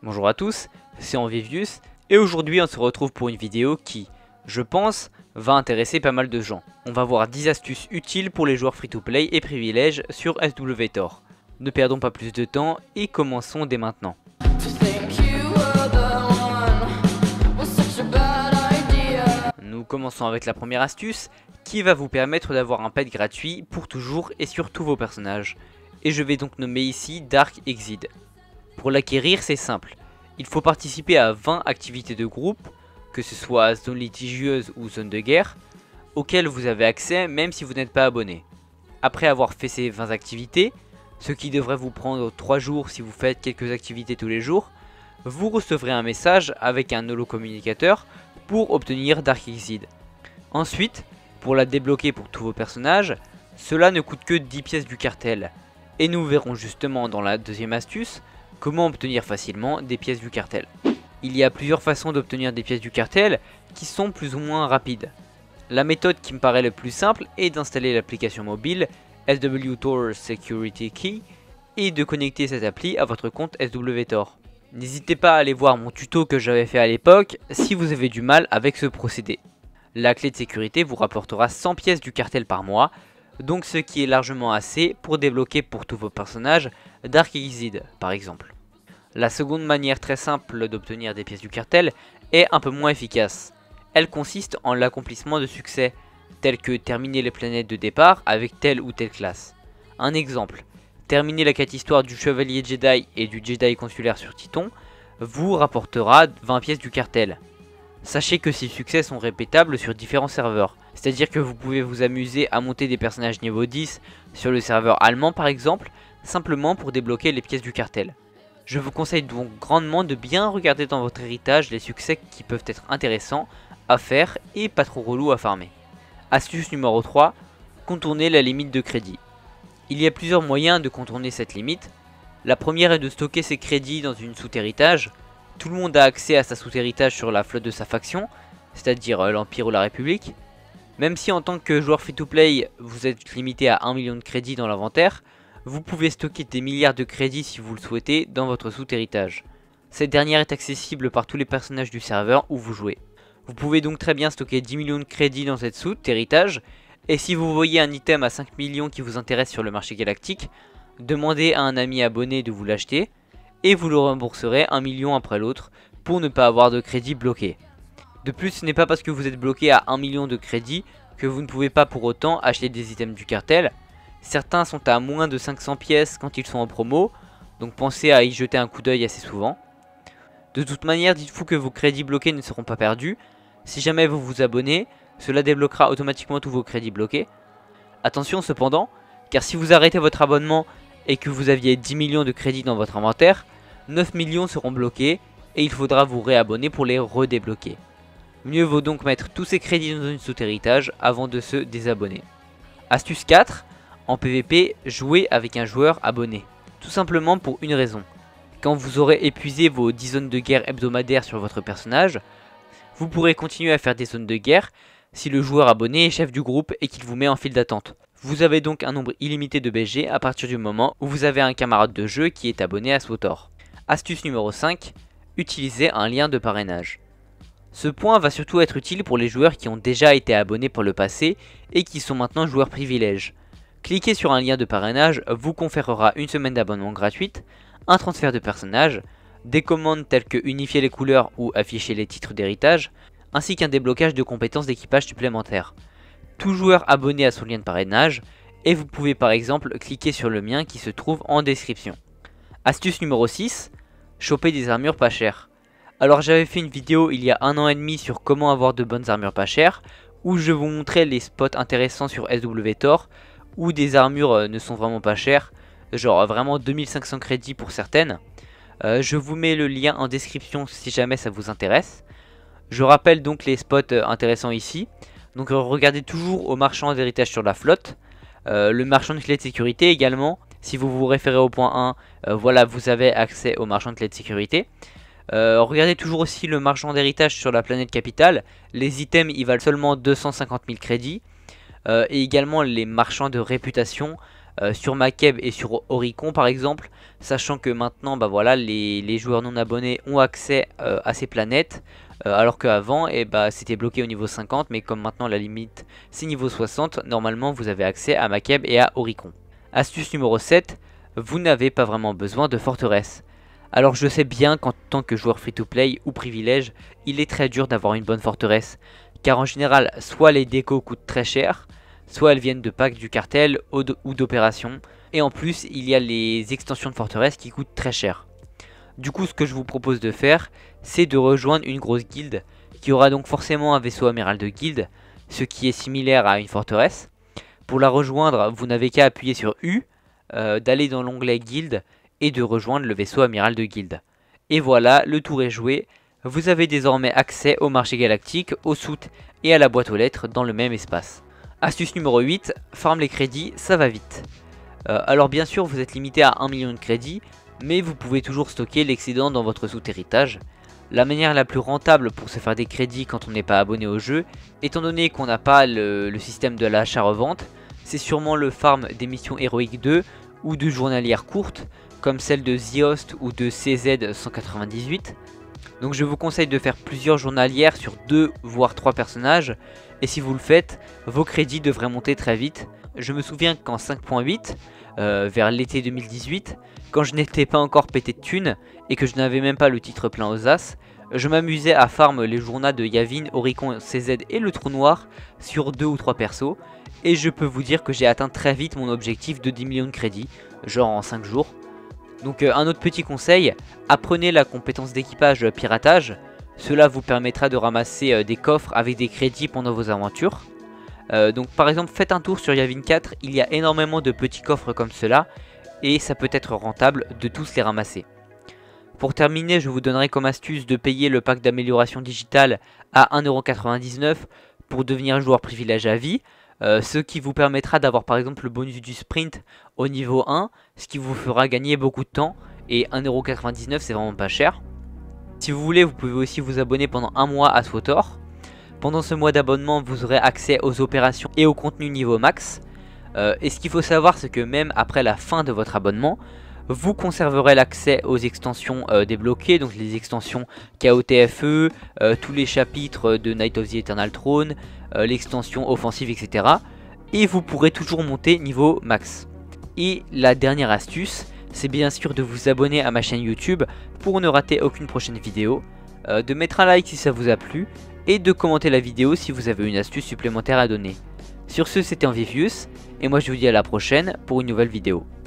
Bonjour à tous, c'est Envivius et aujourd'hui on se retrouve pour une vidéo qui, je pense, va intéresser pas mal de gens. On va voir 10 astuces utiles pour les joueurs free-to-play et privilèges sur SWTOR. Ne perdons pas plus de temps et commençons dès maintenant. Nous commençons avec la première astuce qui va vous permettre d'avoir un pet gratuit pour toujours et sur tous vos personnages. Et je vais donc nommer ici Dark Exceed. Pour l'acquérir, c'est simple. Il faut participer à 20 activités de groupe, que ce soit zone litigieuse ou zone de guerre, auxquelles vous avez accès même si vous n'êtes pas abonné. Après avoir fait ces 20 activités, ce qui devrait vous prendre 3 jours si vous faites quelques activités tous les jours, vous recevrez un message avec un holocommunicateur pour obtenir Dark Exceed. Ensuite, pour la débloquer pour tous vos personnages, cela ne coûte que 10 pièces du cartel. Et nous verrons justement dans la deuxième astuce comment obtenir facilement des pièces du cartel. Il y a plusieurs façons d'obtenir des pièces du cartel qui sont plus ou moins rapides. La méthode qui me paraît le plus simple est d'installer l'application mobile SWTOR Security Key et de connecter cette appli à votre compte SWTOR. N'hésitez pas à aller voir mon tuto que j'avais fait à l'époque si vous avez du mal avec ce procédé. La clé de sécurité vous rapportera 100 pièces du cartel par mois, donc ce qui est largement assez pour débloquer pour tous vos personnages Dark Exceed par exemple. La seconde manière très simple d'obtenir des pièces du cartel est un peu moins efficace. Elle consiste en l'accomplissement de succès, tels que terminer les planètes de départ avec telle ou telle classe. Un exemple, terminer la quête histoire du chevalier Jedi et du Jedi consulaire sur Titon vous rapportera 20 pièces du cartel. Sachez que ces succès sont répétables sur différents serveurs, c'est-à-dire que vous pouvez vous amuser à monter des personnages niveau 10 sur le serveur allemand par exemple, simplement pour débloquer les pièces du cartel. Je vous conseille donc grandement de bien regarder dans votre héritage les succès qui peuvent être intéressants à faire et pas trop relous à farmer. Astuce numéro 3, contourner la limite de crédit. Il y a plusieurs moyens de contourner cette limite. La première est de stocker ses crédits dans une soute-héritage. Tout le monde a accès à sa soute-héritage sur la flotte de sa faction, c'est-à-dire l'Empire ou la République. Même si en tant que joueur free-to-play, vous êtes limité à 1 million de crédits dans l'inventaire, vous pouvez stocker des milliards de crédits si vous le souhaitez dans votre soute-héritage. Cette dernière est accessible par tous les personnages du serveur où vous jouez. Vous pouvez donc très bien stocker 10 millions de crédits dans cette soute-héritage, et si vous voyez un item à 5 millions qui vous intéresse sur le marché galactique, demandez à un ami abonné de vous l'acheter, et vous le rembourserez 1 million après l'autre pour ne pas avoir de crédit bloqué. De plus, ce n'est pas parce que vous êtes bloqué à 1 million de crédits que vous ne pouvez pas pour autant acheter des items du cartel. Certains sont à moins de 500 pièces quand ils sont en promo, donc pensez à y jeter un coup d'œil assez souvent. De toute manière, dites-vous que vos crédits bloqués ne seront pas perdus. Si jamais vous vous abonnez, cela débloquera automatiquement tous vos crédits bloqués. Attention cependant, car si vous arrêtez votre abonnement et que vous aviez 10 millions de crédits dans votre inventaire, 9 millions seront bloqués et il faudra vous réabonner pour les redébloquer. Mieux vaut donc mettre tous ces crédits dans une soute-héritage avant de se désabonner. Astuce 4, en PvP, jouez avec un joueur abonné. Tout simplement pour une raison. Quand vous aurez épuisé vos 10 zones de guerre hebdomadaires sur votre personnage, vous pourrez continuer à faire des zones de guerre si le joueur abonné est chef du groupe et qu'il vous met en file d'attente. Vous avez donc un nombre illimité de BG à partir du moment où vous avez un camarade de jeu qui est abonné à SWTOR. Astuce numéro 5, utilisez un lien de parrainage. Ce point va surtout être utile pour les joueurs qui ont déjà été abonnés par le passé et qui sont maintenant joueurs privilèges. Cliquez sur un lien de parrainage vous conférera une semaine d'abonnement gratuite, un transfert de personnage, des commandes telles que unifier les couleurs ou afficher les titres d'héritage, ainsi qu'un déblocage de compétences d'équipage supplémentaires. Tout joueur abonné à son lien de parrainage, et vous pouvez par exemple cliquer sur le mien qui se trouve en description. Astuce numéro 6, choper des armures pas chères. Alors j'avais fait une vidéo il y a 1 an et demi sur comment avoir de bonnes armures pas chères, où je vous montrais les spots intéressants sur SWTOR, où des armures ne sont vraiment pas chères, genre vraiment 2500 crédits pour certaines. Je vous mets le lien en description si jamais ça vous intéresse. Je rappelle donc les spots intéressants ici. Donc regardez toujours au marchand d'héritage sur la flotte. Le marchand de clés de sécurité également. Si vous vous référez au point 1, voilà, vous avez accès au marchand de clés de sécurité. Regardez toujours aussi le marchand d'héritage sur la planète capitale. Les items ils valent seulement 250 000 crédits. Et également les marchands de réputation sur Makeb et sur Oricon par exemple, sachant que maintenant bah voilà, les joueurs non abonnés ont accès à ces planètes, alors qu'avant c'était bloqué au niveau 50, mais comme maintenant la limite c'est niveau 60, normalement vous avez accès à Makeb et à Oricon. Astuce numéro 7, vous n'avez pas vraiment besoin de forteresse. Alors je sais bien qu'en tant que joueur free-to-play ou privilège, il est très dur d'avoir une bonne forteresse, car en général soit les décos coûtent très cher, soit elles viennent de packs du cartel ou d'opérations, et en plus il y a les extensions de forteresse qui coûtent très cher. Du coup ce que je vous propose de faire, c'est de rejoindre une grosse guilde, qui aura donc forcément un vaisseau amiral de guilde, ce qui est similaire à une forteresse. Pour la rejoindre, vous n'avez qu'à appuyer sur U, d'aller dans l'onglet guilde, et de rejoindre le vaisseau amiral de guilde. Et voilà, le tour est joué, vous avez désormais accès au marché galactique, au soute et à la boîte aux lettres dans le même espace. Astuce numéro 8, farm les crédits, ça va vite. Alors bien sûr vous êtes limité à 1 million de crédits, mais vous pouvez toujours stocker l'excédent dans votre soute héritage. La manière la plus rentable pour se faire des crédits quand on n'est pas abonné au jeu, étant donné qu'on n'a pas le système de l'achat-revente, c'est sûrement le farm des missions héroïques 2 ou de journalières courtes, comme celle de The Host ou de CZ 198. Donc je vous conseille de faire plusieurs journalières sur 2 voire 3 personnages, et si vous le faites, vos crédits devraient monter très vite. Je me souviens qu'en 5.8, vers l'été 2018, quand je n'étais pas encore pété de thunes, et que je n'avais même pas le titre plein aux as, je m'amusais à farm les journaux de Yavin, Oricon, CZ et le trou noir sur 2 ou 3 persos, et je peux vous dire que j'ai atteint très vite mon objectif de 10 millions de crédits, genre en 5 jours. Donc un autre petit conseil, apprenez la compétence d'équipage piratage, cela vous permettra de ramasser des coffres avec des crédits pendant vos aventures. Donc par exemple faites un tour sur Yavin 4, il y a énormément de petits coffres comme cela, et ça peut être rentable de tous les ramasser. Pour terminer, je vous donnerai comme astuce de payer le pack d'amélioration digitale à 1,99€ pour devenir joueur privilège à vie. Ce qui vous permettra d'avoir par exemple le bonus du sprint au niveau 1, ce qui vous fera gagner beaucoup de temps, et 1,99€ c'est vraiment pas cher. Si vous voulez, vous pouvez aussi vous abonner pendant un mois à SWTOR. Pendant ce mois d'abonnement, vous aurez accès aux opérations et au contenu niveau max. Et ce qu'il faut savoir, c'est que même après la fin de votre abonnement, vous conserverez l'accès aux extensions débloquées, donc les extensions KOTFE, tous les chapitres de Night of the Eternal Throne, l'extension offensive, etc. Et vous pourrez toujours monter niveau max. Et la dernière astuce, c'est bien sûr de vous abonner à ma chaîne YouTube pour ne rater aucune prochaine vidéo, de mettre un like si ça vous a plu, et de commenter la vidéo si vous avez une astuce supplémentaire à donner. Sur ce, c'était Envivius, et moi je vous dis à la prochaine pour une nouvelle vidéo.